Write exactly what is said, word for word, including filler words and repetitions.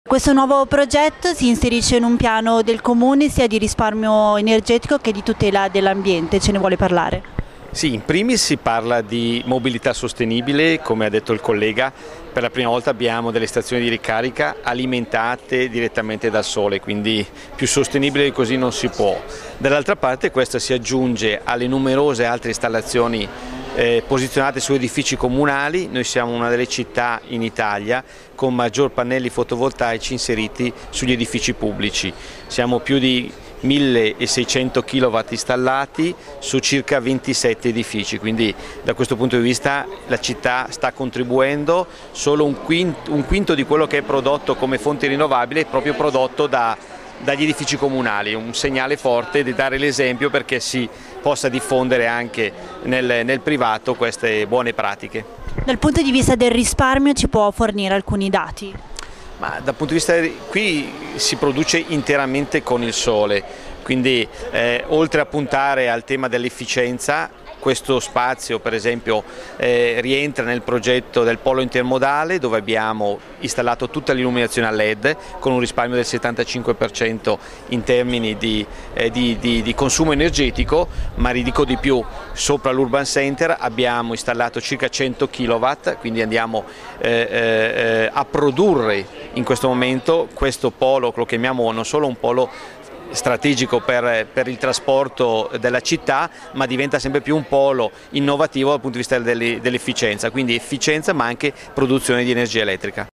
Questo nuovo progetto si inserisce in un piano del Comune sia di risparmio energetico che di tutela dell'ambiente, ce ne vuole parlare? Sì, in primis si parla di mobilità sostenibile, come ha detto il collega, per la prima volta abbiamo delle stazioni di ricarica alimentate direttamente dal sole, quindi più sostenibile di così non si può. Dall'altra parte questa si aggiunge alle numerose altre installazioni eh, posizionate su edifici comunali. Noi siamo una delle città in Italia con maggior pannelli fotovoltaici inseriti sugli edifici pubblici. Siamo più di milleseicento chilowatt installati su circa ventisette edifici, quindi da questo punto di vista la città sta contribuendo. Solo un quinto, un quinto di quello che è prodotto come fonte rinnovabile è proprio prodotto da, dagli edifici comunali, un segnale forte di dare l'esempio perché si possa diffondere anche nel, nel privato queste buone pratiche. Dal punto di vista del risparmio ci può fornire alcuni dati? Ma dal punto di vista, qui si produce interamente con il sole, quindi eh, oltre a puntare al tema dell'efficienza, questo spazio per esempio eh, rientra nel progetto del polo intermodale dove abbiamo installato tutta l'illuminazione a L E D con un risparmio del settantacinque per cento in termini di, eh, di, di, di consumo energetico, ma ridico di più, sopra l'Urban Center abbiamo installato circa cento chilowatt, quindi andiamo eh, eh, a produrre in questo momento questo polo, lo chiamiamo non solo un polo strategico per, per il trasporto della città, ma diventa sempre più un polo innovativo dal punto di vista dell'efficienza, quindi efficienza ma anche produzione di energia elettrica.